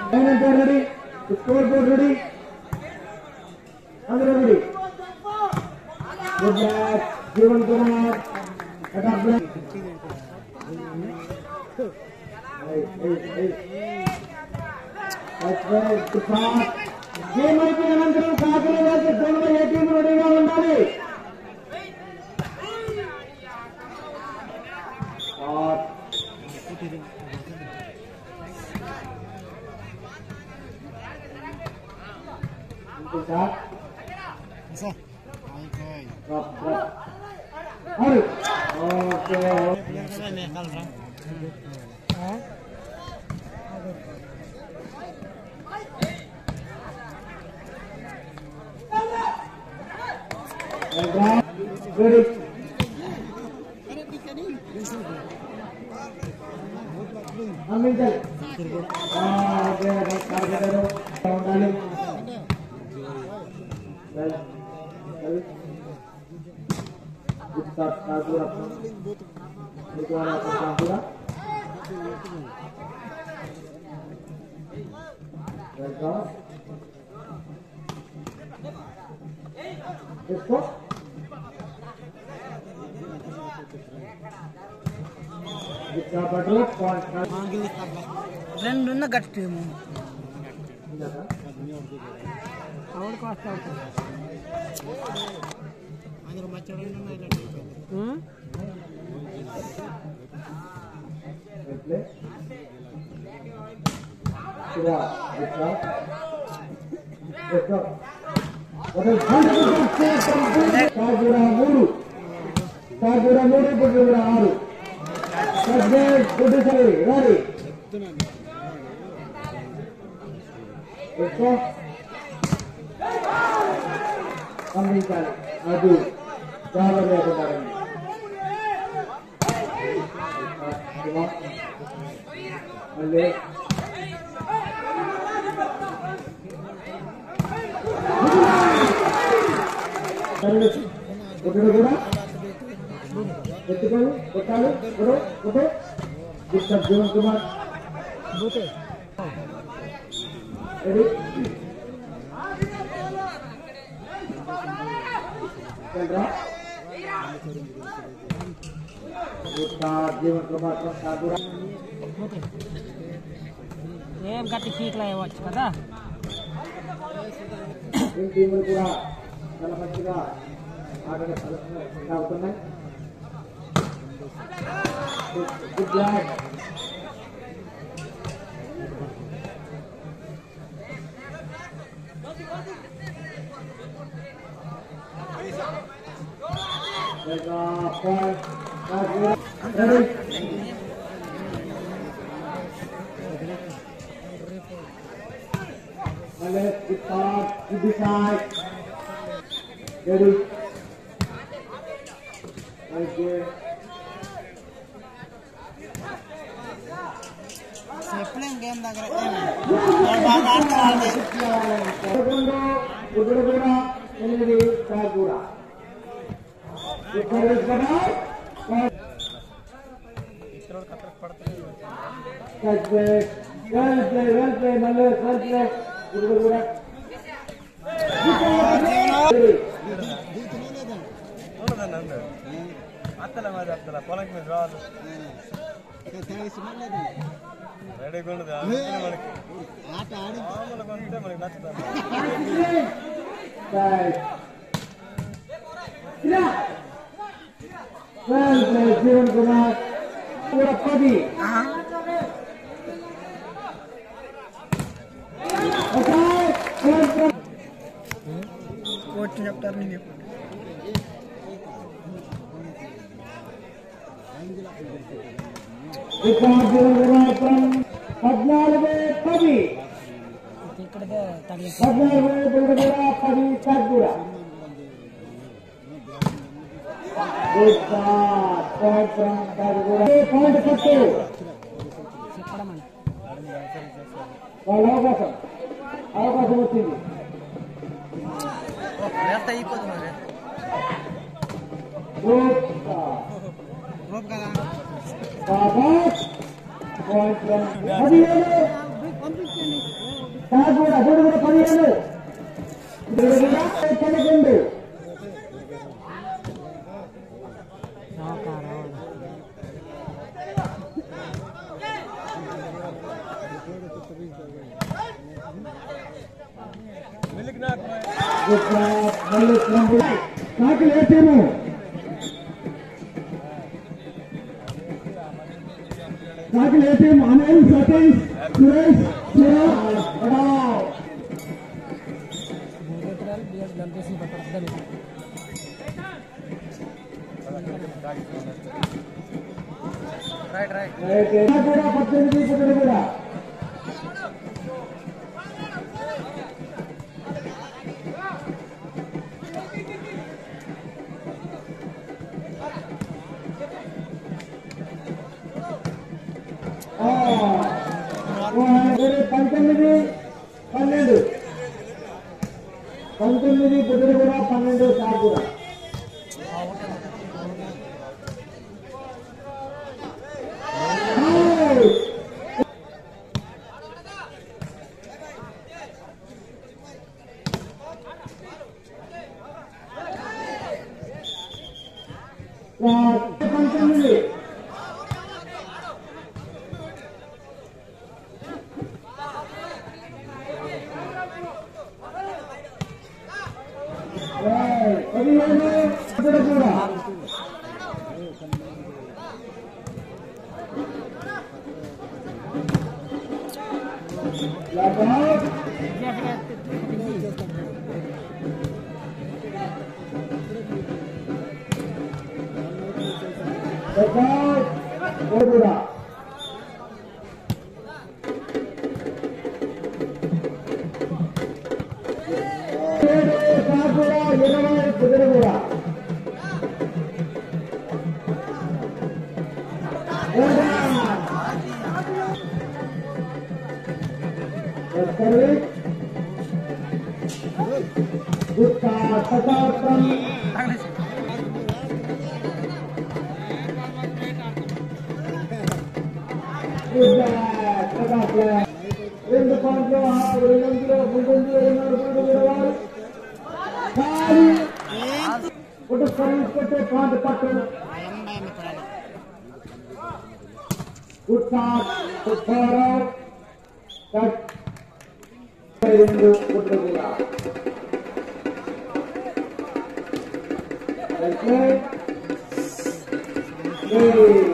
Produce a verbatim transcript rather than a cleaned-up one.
Ready score board ready అందరూ ready good back Jeevan Kumar attack back game అయిపోయిన అనంతరం కాకినాడ వారికి తొమ్మిది ఏ టీం రెడీగా ఉండాలి రెండున్న గట్టేమో అందరూ మచ్చడు మూడు కాజూరా మూడు ఇప్పుడు ఆరు గుడ్డేశ్వరి రారి పంపించాలి అది చాలా లేకుంటారండి మళ్ళీ కొట్టడు కూడా ఎత్తుకోవాలి కొట్టాలి కొడు కొట్టు డిస్టర్బ్ జీవన్ కుమార్ రెడీ జీవన్ కుమార్ ఏం గట్టి పీక్లా ఇవ్వచ్చు కదా టీములు కూడా చాలా మంచిగా ఆటలు సాగుతున్నాయి good back Let's start to decide. Ready? Right there. Playing game దగ్గర బాగా ఆడుతారు పదకొండు ఉదరగూడ ఎనిమిది కాగూడ ఇక్కడ కదా ఇతరులు కట్టక పడతారు వెల్ ప్లే వెల్ ప్లే మళ్ళీ వెల్ ప్లే ఉదరగూడ అత్తల మాది అత్తల పొలంకి మీద రావాలి రెడీ కొండదు మనకి ఆట ఆడి కొంటే మనకి నచ్చుతుంది జీవన్ కుమార్ పది కోచ్ చెప్తారు నేను చెప్పండి పద్నాలుగు పది పద్నాలుగు పది కాగూడ పాయింట్ పట్టు వాళ్ళ అవకాశం అవకాశం వచ్చింది పదిహేను కాకూడ అప్పుడు కూడా పదిహేను పదకొండు కాకులు వేసాము కాకులు వేసాము అనిల్ సతీష్ సురేష్ కూడా పద్దెనిమిది పుట్టడు కూడా పంతొమ్మిది పన్నెండు పంతొమ్మిది పుట్టడు కూడా పన్నెండు సార్ కూడా పంతొమ్మిది పదిహేను కూడా కూడా ఇరవై కుదిరి కూడా గుట్ట శతాబ్దం రెండు పాయింట్లు ఎనిమిదిలో ముందు ఇరవై ఇరవై ఒకటి సర్వీస్ పెట్టే పాయింట్ పట్టణం రెండు కుట్ర కూడా